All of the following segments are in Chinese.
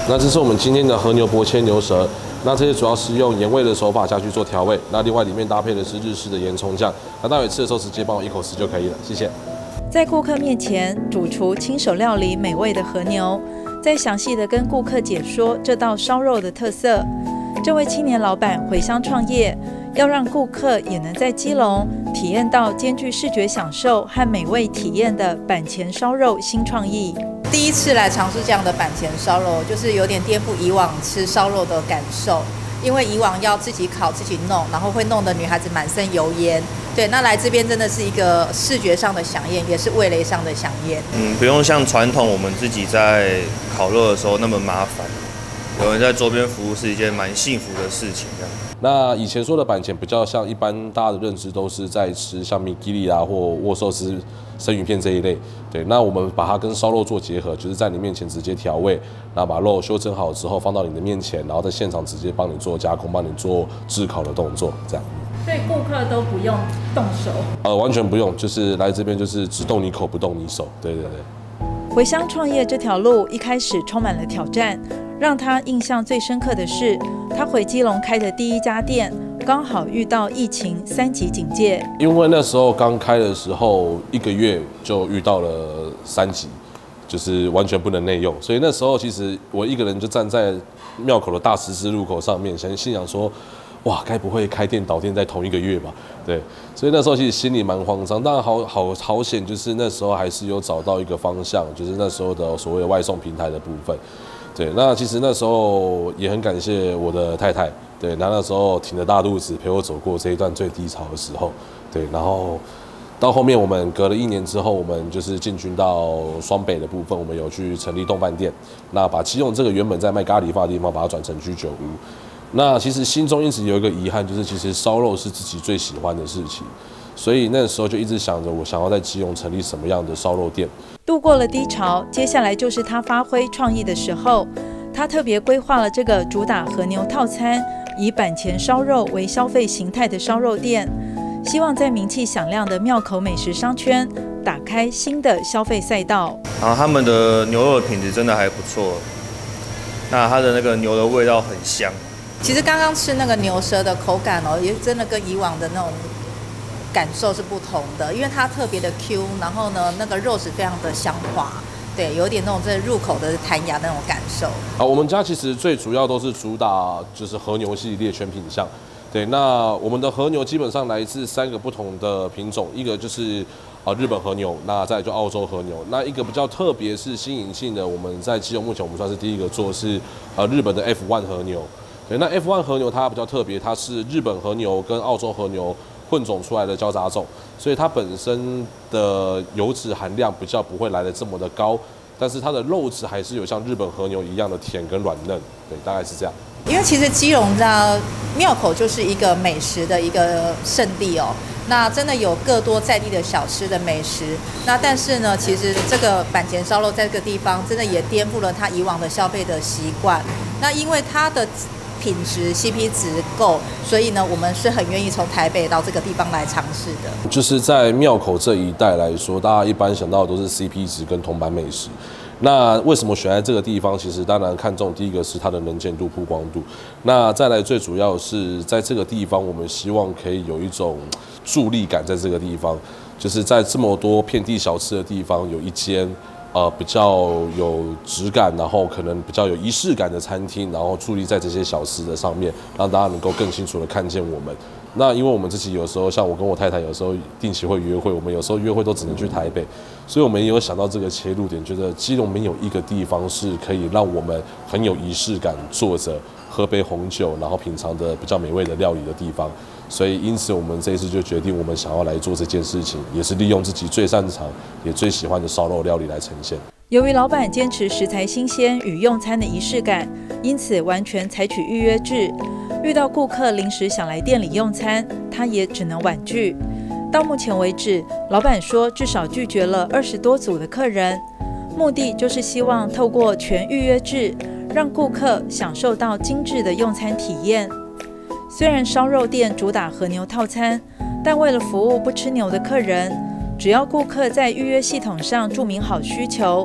那这是我们今天的和牛薄切牛舌，那这些主要是用盐味的手法下去做调味，那另外里面搭配的是日式的盐葱酱，那待会吃的时候直接帮我一口吃就可以了，谢谢。 在顾客面前，主厨亲手料理美味的和牛，再详细的跟顾客解说这道烧肉的特色。这位青年老板回乡创业，要让顾客也能在基隆体验到兼具视觉享受和美味体验的板前烧肉新创意。 第一次来尝试这样的板前烧肉，就是有点颠覆以往吃烧肉的感受。因为以往要自己烤自己弄，然后会弄得女孩子满身油烟。对，那来这边真的是一个视觉上的飨宴，也是味蕾上的飨宴。 不用像传统我们自己在烤肉的时候那么麻烦，有人在桌边服务是一件蛮幸福的事情。这样。 那以前说的板前比较像一般大家的认知都是在吃像米吉利啊或握寿司、生鱼片这一类，对，那我们把它跟烧肉做结合，就是在你面前直接调味，然后把肉修整好之后放到你的面前，然后在现场直接帮你做加工，帮你做炙烤的动作，这样。 所以顾客都不用动手？ 完全不用，就是来这边就是只动你口不动你手，对对对。 回乡创业这条路一开始充满了挑战，让他印象最深刻的是，他回基隆开的第一家店，刚好遇到疫情3级警戒。 因为那时候刚开的时候，1个月就遇到了3级，就是完全不能内用，所以那时候其实我一个人就站在庙口的大十字路口上面，心想说，哇，该不会开店倒店在同一个月吧？对，所以那时候其实心里蛮慌张。当然好险，就是那时候还是有找到一个方向，就是那时候的所谓的外送平台的部分。对，那其实那时候也很感谢我的太太，对，那时候挺着大肚子陪我走过这一段最低潮的时候，对，然后到后面我们隔了1年之后，我们就是进军到双北的部分，我们有去成立动饭店，那把基隆这个原本在卖咖喱饭的地方，把它转成居酒屋。那其实心中一直有一个遗憾，就是其实烧肉是自己最喜欢的事情，所以那时候就一直想着，我想要在基隆成立什么样的烧肉店。 度过了低潮，接下来就是他发挥创意的时候。他特别规划了这个主打和牛套餐，以板前烧肉为消费形态的烧肉店，希望在名气响亮的庙口美食商圈打开新的消费赛道。 然后他们的牛肉的品质真的还不错，那它的那个牛的味道很香。 其实刚刚吃那个牛舌的口感哦，也真的跟以往的那种感受是不同的，因为它特别的 Q， 然后呢，那个肉质非常的香滑，对，有点那种入口的弹牙那种感受。 我们家其实最主要都是主打就是和牛系列全品项，对，那我们的和牛基本上来自3个不同的品种，一个就是日本和牛，那再来就澳洲和牛，那一个比较特别是新颖性的，我们在基隆目前我们算是第一个做是日本的 F1 和牛。对，那 F1 和牛它比较特别，它是日本和牛跟澳洲和牛混种出来的交杂种，所以它本身的油脂含量比较不会来得这么的高，但是它的肉质还是有像日本和牛一样的甜跟软嫩，对，大概是这样。 因为其实基隆的庙口就是一个美食的一个圣地哦，那真的有各多在地的小吃的美食，那但是呢，其实这个板前烧肉在这个地方真的也颠覆了他以往的消费的习惯，那因为它的品质 CP 值够，所以呢，我们是很愿意从台北到这个地方来尝试的。 就是在庙口这一带来说，大家一般想到的都是 CP 值跟铜板美食。那为什么选在这个地方？其实当然看重第一个是它的能见度、曝光度，那再来最主要是在这个地方，我们希望可以有一种助力感，在这个地方，就是在这么多遍地小吃的地方，有一间比较有质感，然后可能比较有仪式感的餐厅，然后矗立在这些小吃的上面，让大家能够更清楚的看见我们。那因为我们自己有时候，像我跟我太太有时候定期会约会，我们有时候约会都只能去台北，所以我们也有想到这个切入点，觉得基隆没有一个地方是可以让我们很有仪式感，坐着喝杯红酒，然后品尝的比较美味的料理的地方。所以因此我们这一次就决定，我们想要来做这件事情，也是利用自己最擅长也最喜欢的烧肉料理来呈现。 由于老板坚持食材新鲜与用餐的仪式感，因此完全采取预约制。遇到顾客临时想来店里用餐，他也只能婉拒。到目前为止，老板说至少拒绝了20多组的客人，目的就是希望透过全预约制，让顾客享受到精致的用餐体验。虽然烧肉店主打和牛套餐，但为了服务不吃牛的客人，只要顾客在预约系统上注明好需求，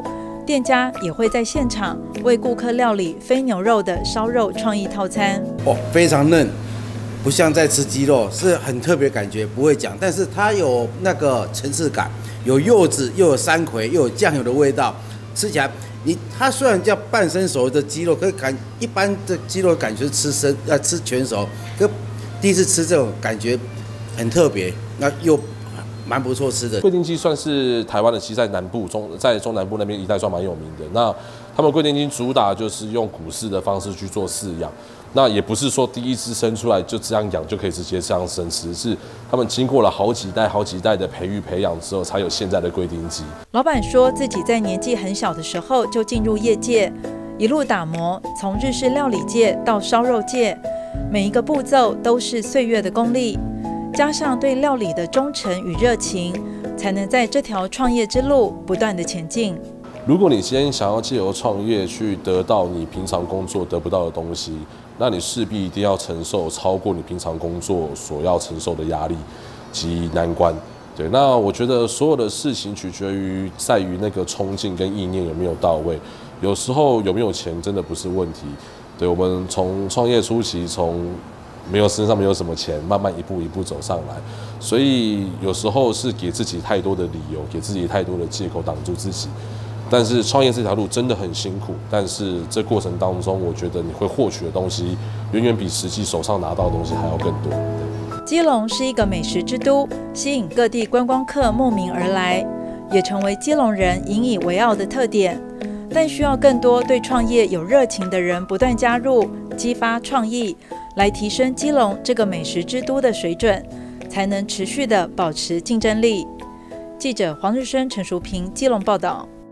店家也会在现场为顾客料理非牛肉的烧肉创意套餐。 非常嫩，不像在吃鸡肉，是很特别感觉，不会讲，但是它有那个层次感，有柚子，又有山葵，又有酱油的味道，吃起来它虽然叫半生熟的鸡肉，可以一般的鸡肉感觉吃全熟，可第一次吃这种感觉很特别，那又蛮不错吃的。 贵丁鸡算是台湾的鸡，在南部在中南部那边一带算蛮有名的。那他们贵丁鸡主打就是用古饲的方式去做饲养，那也不是说第一只生出来就这样养就可以直接这样生吃，是他们经过了好几代的培育培养之后，才有现在的贵丁鸡。 老板说自己在年纪很小的时候就进入业界，一路打磨，从日式料理界到烧肉界，每一个步骤都是岁月的功力，加上对料理的忠诚与热情，才能在这条创业之路不断的前进。 如果你今天想要借由创业去得到你平常工作得不到的东西，那你势必一定要承受超过你平常工作所要承受的压力及难关。对，那我觉得所有的事情取决于在于那个冲劲跟意念有没有到位。有时候有没有钱真的不是问题。对，我们从创业初期，从身上没有什么钱，慢慢一步一步走上来。所以有时候是给自己太多的理由，给自己太多的借口挡住自己。但是创业这条路真的很辛苦，但是这过程当中，我觉得你会获取的东西，远远比实际手上拿到的东西还要更多。 基隆是一个美食之都，吸引各地观光客慕名而来，也成为基隆人引以为傲的特点。但需要更多对创业有热情的人不断加入，激发创意，来提升基隆这个美食之都的水准，才能持续的保持竞争力。记者黄日升、陈淑平，基隆报道。